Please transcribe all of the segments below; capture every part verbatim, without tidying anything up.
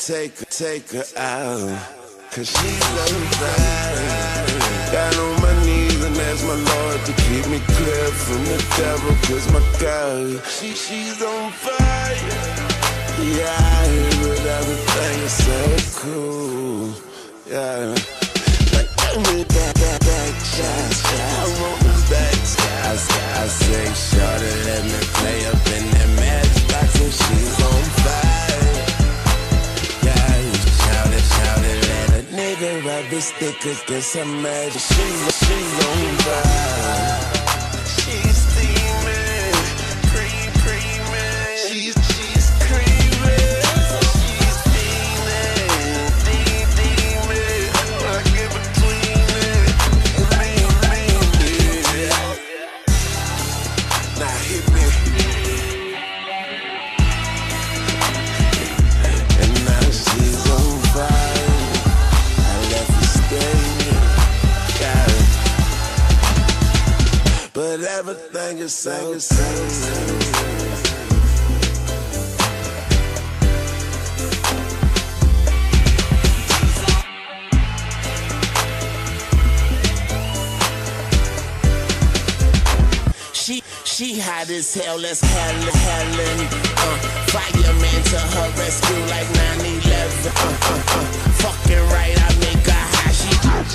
take her, take her out, cause she's on fire. Got on my knees and ask my Lord to keep me clear from the devil, cause my girl, she, she's on fire. Yeah, but everything is so cool. Yeah, like give me that, that, that shots. I want the back shots. I say, shorty, let me play up in that matchbox, and she's on fire. Yeah, shout it, shout it, let a nigga rub his stick against her magic. She's, she's on fire. She's steaming, cream, creaming. She's, she's creaming. She's steaming, steam, steaming. I get between it, lean, lean, yeah. Now hit me. And now she's on fire. I left her staying, got it. But everything is so, so, so. She, she hot as hell, let's Helen, Helen. Uh, fireman to her rescue like nine eleven. Uh, uh, uh, fucking right, I make her high. She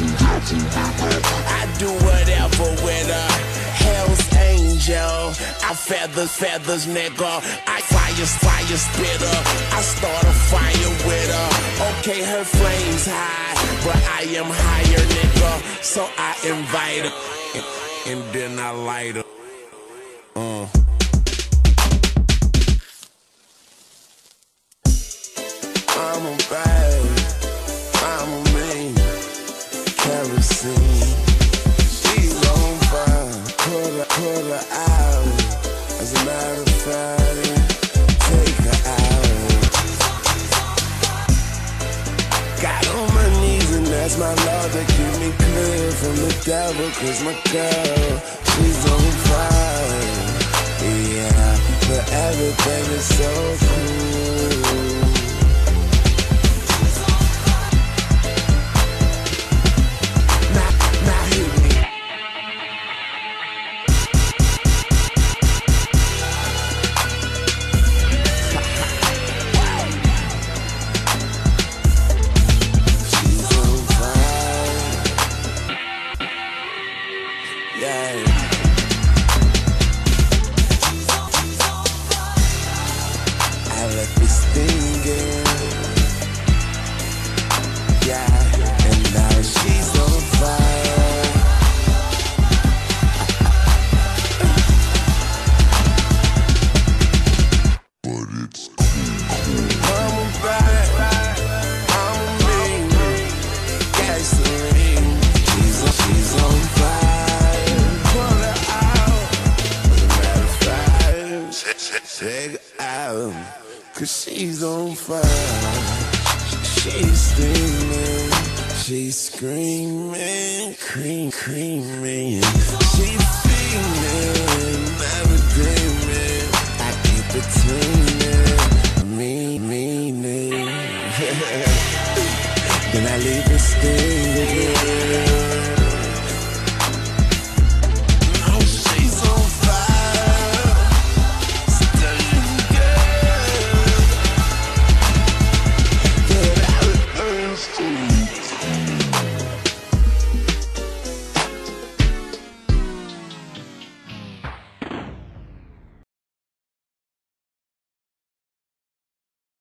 I do whatever with her. Hell's angel. I feathers, feathers, nigga. I fire, fire spitter. I start a fire with her. Okay, her flame's high, but I am higher, nigga. So I invite her, and, and then I light her. Uh. I'm a bad, I'm a mean, kerosene. She's on fire, put her, put her out. As a matter of fact, take her out. Got on my knees and ask my Lord to keep me clear from the devil, cause my girl, she's on fire. Yeah, but everything is so cool. Now, now hit me. She's on fire. Yeah. I left me stinging, yeah, and now she's on fire. But it's cool. I'm a bad, I'm a mean, gasoline. She's, she's on fire. Pull her out. As a matter of fact, take her out. Cause she's on fire, she's steaming, she's screaming, cream, creaming, she's feeling, never dreaming. I keep between it, me, me, me. Then I leave her steaming. No, she's on fire, steaming. But I was